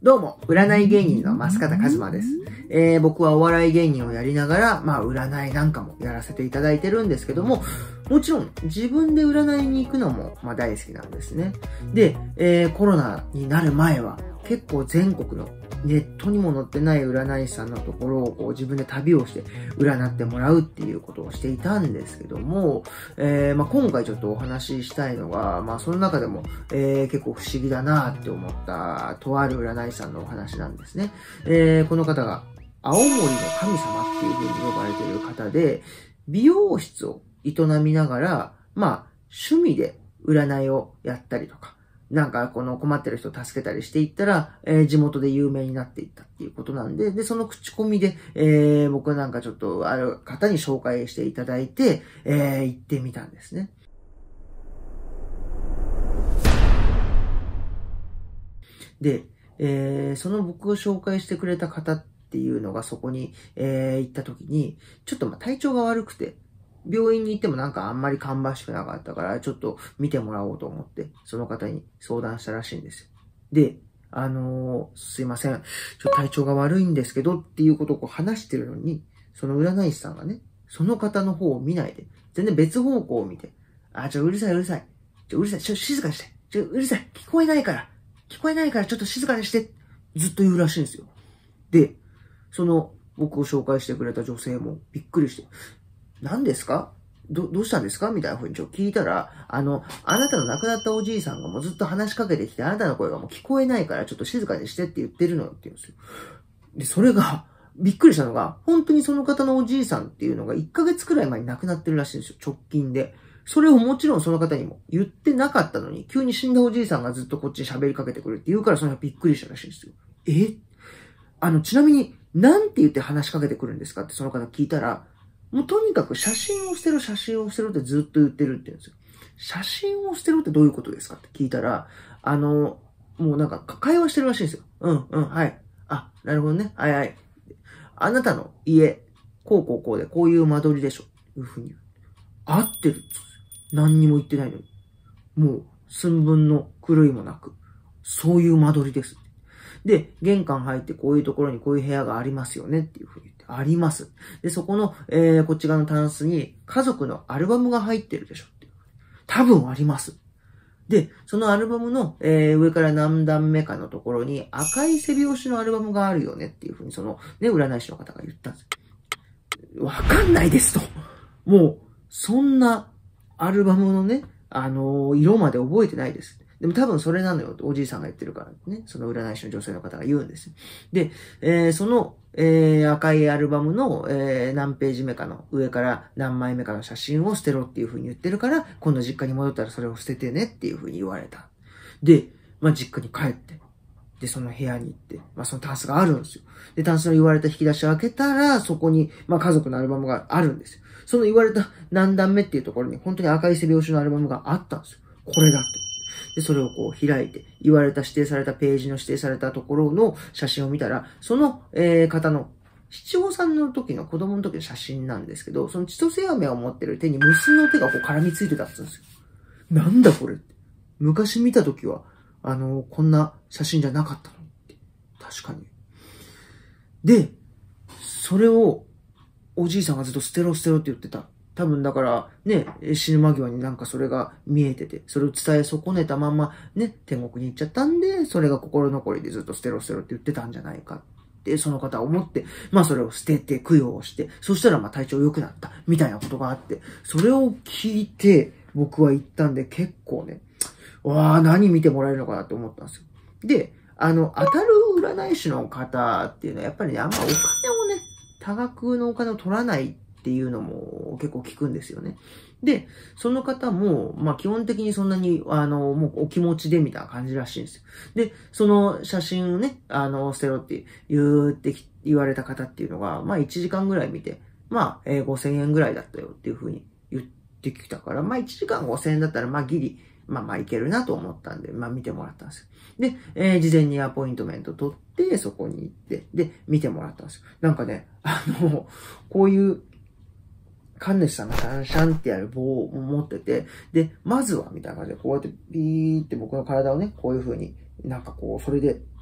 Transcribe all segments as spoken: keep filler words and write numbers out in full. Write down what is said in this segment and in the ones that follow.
どうも、占い芸人の増形一馬です。えー、僕はお笑い芸人をやりながら、まあ、占いなんかもやらせていただいてるんですけども、もちろん、自分で占いに行くのも、まあ、大好きなんですね。で、えー、コロナになる前は、結構全国のネットにも載ってない占い師さんのところをこう自分で旅をして占ってもらうっていうことをしていたんですけども、えー、まあ、今回ちょっとお話ししたいのが、まあ、その中でも、えー、結構不思議だなって思ったとある占い師さんのお話なんですね。えー、この方が青森の神様っていう風に呼ばれている方で、美容室を営みながら、まあ、趣味で占いをやったりとか、なんかこの困ってる人を助けたりしていったら、えー、地元で有名になっていったっていうことなんで、で、その口コミで、えー、僕なんかちょっとある方に紹介していただいて、えー、行ってみたんですね。で、えー、その僕を紹介してくれた方っていうのがそこに、えー、行った時に、ちょっとまあ体調が悪くて、病院に行ってもなんかあんまり芳しくなかったから、ちょっと見てもらおうと思って、その方に相談したらしいんですよ。で、あのー、すいません。ちょっと体調が悪いんですけどっていうことをこう話してるのに、その占い師さんがね、その方の方を見ないで、全然別方向を見て、あ、ちょ、うるさいうるさい。ちょ、うるさい。ちょ、静かにして。ちょ、うるさい。聞こえないから。聞こえないからちょっと静かにして。ずっと言うらしいんですよ。で、その僕を紹介してくれた女性もびっくりして、何ですかど、どうしたんですかみたいな風にちょっと聞いたら、あの、あなたの亡くなったおじいさんがもうずっと話しかけてきて、あなたの声がもう聞こえないからちょっと静かにしてって言ってるのよって言うんですよ。で、それが、びっくりしたのが、本当にその方のおじいさんっていうのがいっかげつくらい前に亡くなってるらしいんですよ。直近で。それをもちろんその方にも言ってなかったのに、急に死んだおじいさんがずっとこっちに喋りかけてくるって言うから、それがびっくりしたらしいんですよ。えあの、ちなみに、なんて言って話しかけてくるんですかってその方聞いたら、もうとにかく写真を捨てろ、写真を捨てろってずっと言ってるって言うんですよ。写真を捨てろってどういうことですかって聞いたら、あの、もうなんか会話してるらしいんですよ。うん、うん、はい。あ、なるほどね。はい、はい。あなたの家、こうこうこうでこういう間取りでしょ。いうふうに言う。合ってる。何にも言ってないのに。もう、寸分の狂いもなく、そういう間取りです。で、玄関入ってこういうところにこういう部屋がありますよねっていうふうに言って、あります。で、そこの、えー、こっち側のタンスに家族のアルバムが入ってるでしょっていう。多分あります。で、そのアルバムの、えー、上から何段目かのところに赤い背拍子のアルバムがあるよねっていうふうにその、ね、占い師の方が言ったんですよ。わかんないですと。もう、そんなアルバムのね、あのー、色まで覚えてないです。でも多分それなのよとおじいさんが言ってるからね。その占い師の女性の方が言うんですよ。で、えー、その、えー、赤いアルバムの、えー、何ページ目かの上から何枚目かの写真を捨てろっていう風に言ってるから、今度実家に戻ったらそれを捨ててねっていう風に言われた。で、まあ、実家に帰って、で、その部屋に行って、まあ、そのタンスがあるんですよ。で、タンスの言われた引き出しを開けたら、そこに、まあ、家族のアルバムがあるんですよ。その言われた何段目っていうところに、本当に赤い背拍子のアルバムがあったんですよ。これだって。で、それをこう開いて、言われた指定されたページの指定されたところの写真を見たら、その、えー、方の七五三の時の子供の時の写真なんですけど、その千歳飴を持ってる手に娘の手がこう絡みついてたって言うんですよ。なんだこれって。昔見た時は、あの、こんな写真じゃなかったのって。確かに。で、それを、おじいさんがずっと捨てろ捨てろって言ってた。多分だから、ね、死ぬ間際になんかそれが見えてて、それを伝え損ねたまま、ね、天国に行っちゃったんで、それが心残りでずっと捨てろ捨てろって言ってたんじゃないかって、その方は思って、まあそれを捨てて供養をして、そしたらまあ体調良くなった、みたいなことがあって、それを聞いて、僕は行ったんで結構ね、わあ、何見てもらえるのかなって思ったんですよ。で、あの、当たる占い師の方っていうのはやっぱりね、あんまお金をね、多額のお金を取らないっていうのも結構聞くんですよね。で、その方も、まあ基本的にそんなに、あの、もうお気持ちでみたいな感じらしいんですよ。で、その写真をね、あの、捨てろって言って言われた方っていうのが、まあいちじかんぐらい見て、まあ、えー、ごせんえんぐらいだったよっていうふうに言ってきたから、まあいちじかんごせんえんだったら、まあギリ、まあまあいけるなと思ったんで、まあ見てもらったんですよ。で、えー、事前にアポイントメント取って、そこに行って、で、見てもらったんですよ。なんかね、あの、こういう、神主さんがシャンシャンってやる棒を持ってて、で、まずは、みたいな感じで、こうやってビーって僕の体をね、こういう風に、なんかこう、それで、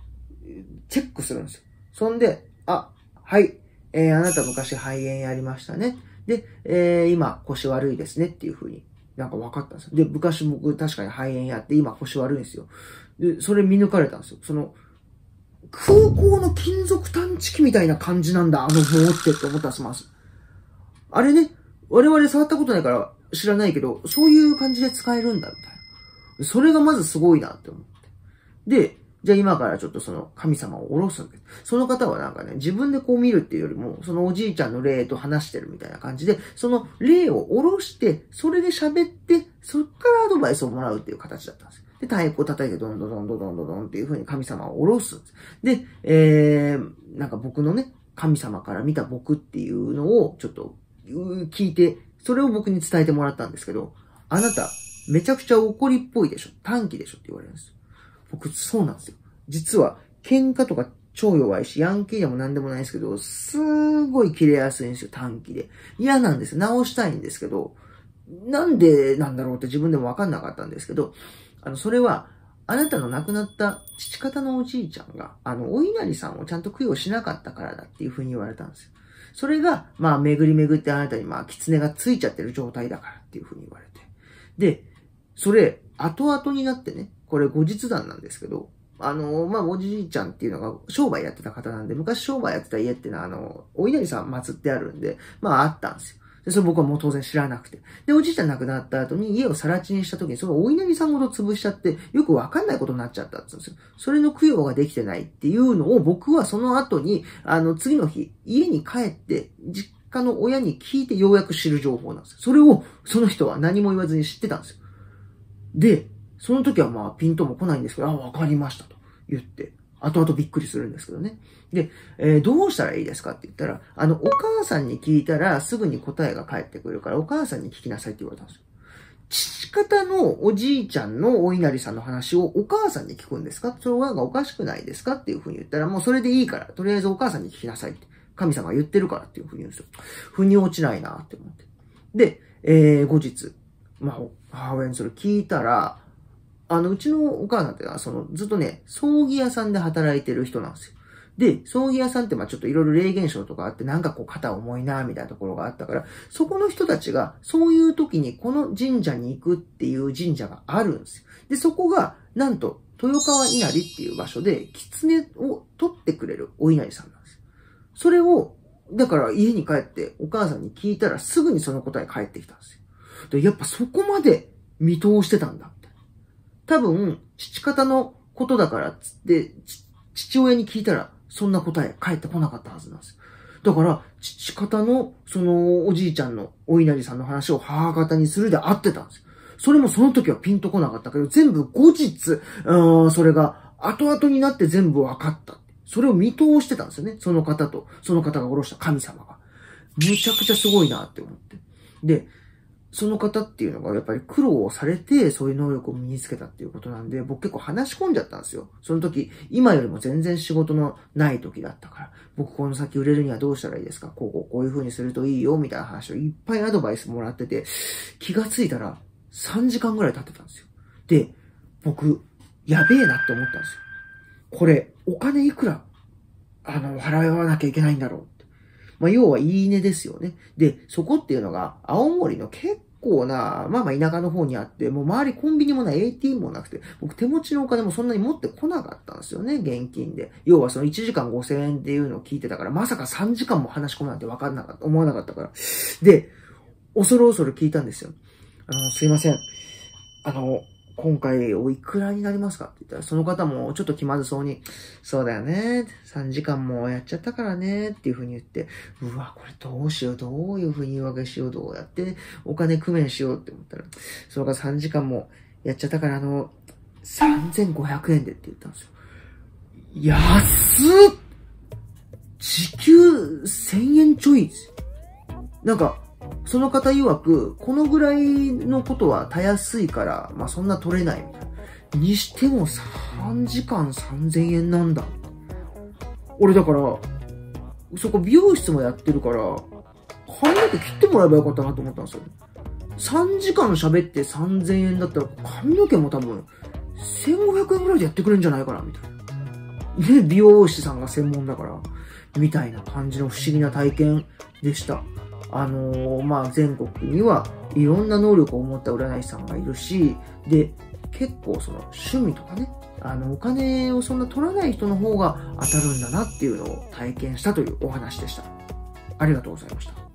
チェックするんですよ。そんで、あ、はい、えー、あなた昔肺炎やりましたね。で、えー、今腰悪いですねっていう風になんか分かったんですよ。で、昔僕確かに肺炎やって今腰悪いんですよ。で、それ見抜かれたんですよ。その、空港の金属探知機みたいな感じなんだ、あの棒ってって思ったんです、まず。あれね、我々触ったことないから知らないけど、そういう感じで使えるんだ、みたいな。それがまずすごいなって思って。で、じゃあ今からちょっとその神様を下ろすんです。その方はなんかね、自分でこう見るっていうよりも、そのおじいちゃんの霊と話してるみたいな感じで、その霊を下ろして、それで喋って、そっからアドバイスをもらうっていう形だったんです。で、太鼓を叩いて、どんどんどんどんどんどんどんっていう風に神様を下ろすんです。で、えー、なんか僕のね、神様から見た僕っていうのをちょっと聞いて、それを僕に伝えてもらったんですけど、あなた、めちゃくちゃ怒りっぽいでしょ、短気でしょって言われるんですよ。僕、そうなんですよ。実は、喧嘩とか超弱いし、ヤンキーでも何でもないですけど、すごい切れやすいんですよ、短気で。嫌なんです。直したいんですけど、なんでなんだろうって自分でもわかんなかったんですけど、あの、それは、あなたの亡くなった父方のおじいちゃんが、あの、お稲荷さんをちゃんと供養しなかったからだっていうふうに言われたんですよ。それが、まあ、巡り巡ってあなたに、まあ、狐がついちゃってる状態だからっていうふうに言われて。で、それ、後々になってね、これ後日談なんですけど、あの、まあ、おじいちゃんっていうのが商売やってた方なんで、昔商売やってた家っていうのは、あの、お稲荷さん祀ってあるんで、まあ、あったんですよ。で、それ僕はもう当然知らなくて。で、おじいちゃん亡くなった後に家を更地にした時に、そのお稲荷さんごと潰しちゃって、よくわかんないことになっちゃったって言うんですよ。それの供養ができてないっていうのを僕はその後に、あの、次の日、家に帰って、実家の親に聞いてようやく知る情報なんですよ。それを、その人は何も言わずに知ってたんですよ。で、その時はまあピンとも来ないんですけど、あ、わかりましたと言って、後々びっくりするんですけどね。で、えー、どうしたらいいですかって言ったら、あの、お母さんに聞いたらすぐに答えが返ってくるから、お母さんに聞きなさいって言われたんですよ。父方のおじいちゃんのお稲荷さんの話をお母さんに聞くんですか？それがおかしくないですかっていうふうに言ったら、もうそれでいいから、とりあえずお母さんに聞きなさいって。神様が言ってるからっていうふうに言うんですよ。腑に落ちないなって思って。で、えー、後日、まあ、母親にそれ聞いたら、あの、うちのお母さんってのは、その、ずっとね、葬儀屋さんで働いてる人なんですよ。で、葬儀屋さんってまあちょっといろいろ霊現象とかあって、なんかこう肩重いなみたいなところがあったから、そこの人たちがそういう時にこの神社に行くっていう神社があるんですよ。で、そこが、なんと、豊川稲荷っていう場所で、狐を取ってくれるお稲荷さんなんですよ。それを、だから家に帰ってお母さんに聞いたらすぐにその答え返ってきたんですよ。で、やっぱそこまで見通してたんだ。多分、父方のことだからっつって、父親に聞いたら、そんな答え返ってこなかったはずなんです。だから、父方の、その、おじいちゃんのお稲荷さんの話を母方にするで合ってたんですよ。それもその時はピンとこなかったけど、全部後日、うん、それが後々になって全部分かった。それを見通してたんですよね。その方と、その方が下ろした神様が。むちゃくちゃすごいなって思って。で、その方っていうのがやっぱり苦労をされてそういう能力を身につけたっていうことなんで、僕結構話し込んじゃったんですよ。その時、今よりも全然仕事のない時だったから、僕この先売れるにはどうしたらいいですか？こうこうこういう風にするといいよみたいな話をいっぱいアドバイスもらってて、気がついたらさんじかんぐらい経ってたんですよ。で、僕、やべえなって思ったんですよ。これ、お金いくら、あの、払わなきゃいけないんだろうって。まあ、要はいいねですよね。で、そこっていうのが、青森の結構な、まあまあ田舎の方にあって、もう周りコンビニもない、エーティーエム もなくて、僕手持ちのお金もそんなに持ってこなかったんですよね、現金で。要はそのいちじかんごせんえんっていうのを聞いてたから、まさかさんじかんも話し込むなんて分かんなかった、思わなかったから。で、恐る恐る聞いたんですよ。あの、すいません。あの、今回おいくらになりますかって言ったら、その方もちょっと気まずそうに、そうだよね。さんじかんもやっちゃったからね。っていう風に言って、うわ、これどうしよう。どういう風に言い訳しよう。どうやってお金工面しようって思ったら、その方さんじかんもやっちゃったから、あの、さんぜんごひゃくえんでって言ったんですよ。安っ！時給せんえんちょいですよ。なんか、その方曰く、このぐらいのことはたやすいから、まあそんな取れないみたいな。にしてもさんじかんさんぜんえんなんだ。俺だから、そこ美容室もやってるから、髪の毛切ってもらえばよかったなと思ったんですよ。さんじかん喋ってさんぜんえんだったら、髪の毛も多分、せんごひゃくえんぐらいでやってくれるんじゃないかな、みたいな。 ね、美容師さんが専門だから、みたいな感じの不思議な体験でした。あのー、まあ、全国にはいろんな能力を持った占い師さんがいるし、で、結構その趣味とかね、あの、お金をそんな取らない人の方が当たるんだなっていうのを体験したというお話でした。ありがとうございました。